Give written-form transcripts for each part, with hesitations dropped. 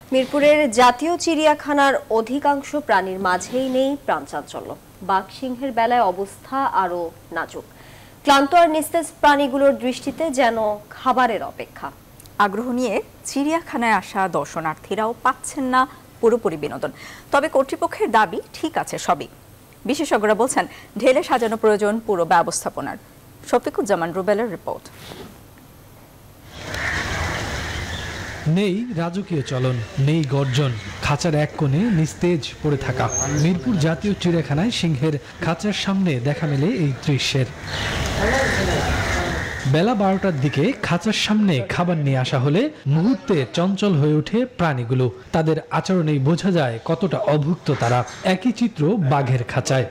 মিরপুরের জাতীয় চিড়িয়াখানার অধিকাংশ প্রাণীর মাঝেই নেই প্রাণচাঞ্চল্য। বাঘ সিংহের বেলায় অবস্থা আরো নাজুক। ক্লান্ত আর নিস্তেজ প্রাণীগুলোর দৃষ্টিতে যেন খাবারের অপেক্ষা। আগ্রহ নিয়ে চিড়িয়াখানায় আসা দর্শনার্থীরাও পাচ্ছেন না পুরোপুরি বিনোদন। তবে কর্তৃপক্ষের দাবি ঠিক আছে সবই। বিশেষজ্ঞরা বলছেন ঢেলে সাজানো প্রয়োজন পুরো ব্যবস্থাপনার। শফিকুজ্জামান রুবেলের রিপোর্ট। নেই রাজকীয় চলন, নেই গর্জন, খাঁচার এক কোণে নিস্তেজ পড়ে থাকা। মিরপুর জাতীয় চিড়িয়াখানায় সিংহের খাঁচার সামনে দেখা মেলে এই দৃশ্যের। বেলা 12টার দিকে খাঁচার সামনে খাবার নিয়ে আসা হলে মুহূর্তে চঞ্চল হয়ে ওঠে প্রাণীগুলো। তাদের আচরণেই বোঝা যায় কতটা অভুক্ত তারা। একই চিত্র বাঘের খাঁচায়।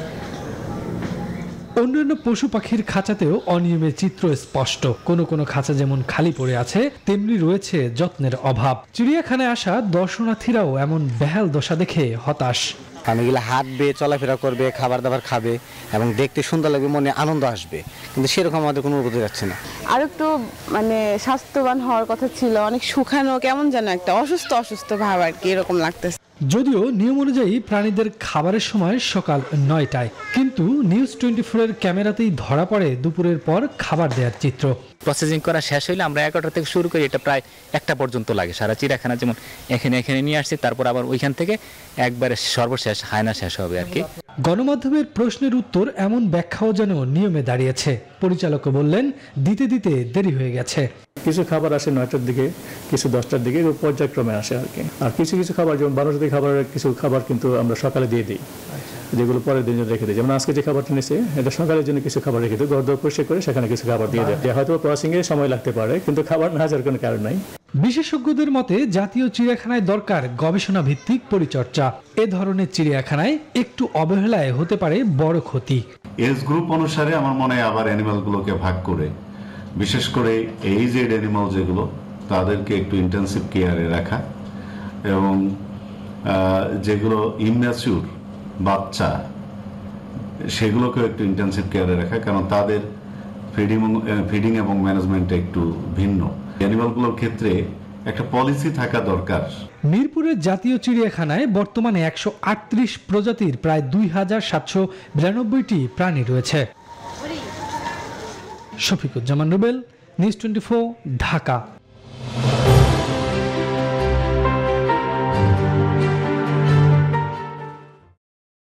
অন্যান্য পশু পাখির খাঁচাতেও অনিয়মের চিত্র স্পষ্ট। কোনো কোনো খাঁচা যেমন খালি পড়ে আছে, তেমনি রয়েছে যত্নের অভাব। চিড়িয়াখানায় আসা দর্শনার্থীরাও এমন বেহাল দশা দেখে হতাশ। প্রাণীগুলো হাঁটবে, চলাফেরা করবে, খাবার দাবার খাবে এবং দেখতে সুন্দর লাগবে, মনে আনন্দ আসবে, কিন্তু সেরকম আমাদের কোনো অনুভূতি যাচ্ছে না। আর একটু স্বাস্থ্যবান হওয়ার কথা ছিল, অনেক শুকানো, কেমন যেন একটা অসুস্থ ভাব আর কি এরকম লাগতেছে। যদিও নিয়ম অনুযায়ী প্রাণীদের খাবারের সময় সকাল 9টায়, কিন্তু নিউজ 24 এর ক্যামেরাতেই ধরা পড়ে দুপুরের পর খাবার দেওয়ার চিত্র। প্রসেসিং করা শেষ হইলে আমরা 11টা থেকে শুরু করি, এটা প্রায় 1টা পর্যন্ত লাগে। সারা চিড়িয়াখানা যেমন এখানে নিয়ে আসছি, তারপর আবার ওইখান থেকে একবারে সর্বশেষ হায়না শেষ হবে আর কি। গণমাধ্যমের প্রশ্নের উত্তর এমন ব্যাখ্যাও যেন নিয়মে দাঁড়িয়েছে। পরিচালক বললেন দিতে দিতে দেরি হয়ে গেছে। কিছু খাবার আসে 9টার দিকে, কিছু 10টার দিকে, পর্যায়ক্রমে আসে আর কি। আর কিছু খাবার যেমন 12টার দিকে কিছু খাবার কিন্তু আমরা সকালে দিয়ে দিই, যেগুলো পরের দিন রেখে দিই। যেমন আজকে যে খাবারটা নিয়েছে এটা সকালের জন্য কিছু খাবার রেখে দিই, ঘর দর পরিষ্কার করে সেখানে কিছু খাবার দিয়ে দেয়। হয়তো প্রসেসিং এ সময় লাগতে পারে, কিন্তু খাবার না আসার কোনো কারণ নাই। বিশেষজ্ঞদের মতে জাতীয় চিড়িয়াখানায় দরকার গবেষণা ভিত্তিক পরিচর্যা। এ ধরনের চিড়িয়াখানায় একটু অবহেলায় হতে পারে বড় ক্ষতি। এজ গ্রুপ অনুসারে আমার মনে হয় আবার অ্যানিমালগুলোকে ভাগ করে, বিশেষ করে এইজেড অ্যানিমাল যেগুলো, তাদেরকে একটু ইন্টেন্সিভ কেয়ারে রাখা, এবং যেগুলো ইমম্যাচিউর বাচ্চা সেগুলোকে একটু ইন্টেন্সিভ কেয়ারে রাখা, কারণ তাদের ফিডিং এবং ম্যানেজমেন্টে একটু ভিন্ন। অ্যানিমালগুলোর ক্ষেত্রে একটা পলিসি থাকা দরকার। মিরপুরের জাতীয় চিড়িয়াখানায় বর্তমানে 138 প্রজাতির প্রায় 2792টি প্রাণী রয়েছে। শফিকুজ্জামান রুবেল, নিউজ 24, ঢাকা।